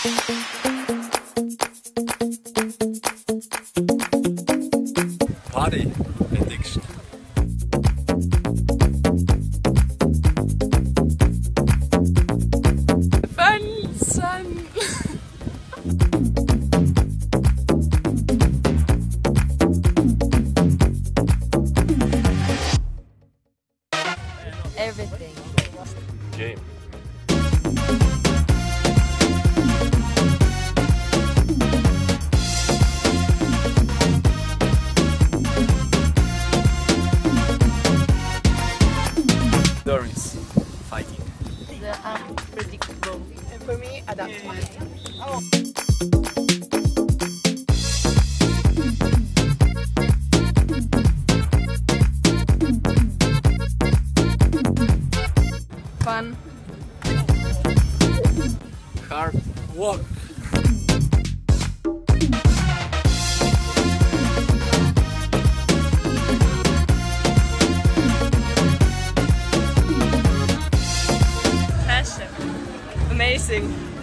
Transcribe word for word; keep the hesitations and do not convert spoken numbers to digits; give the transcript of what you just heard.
Party addiction. Fun, sun. Everything. Game. Stories. Fighting. The unpredictable. And for me, adapting. Oh. Fun. Hard work. Passion. Amazing.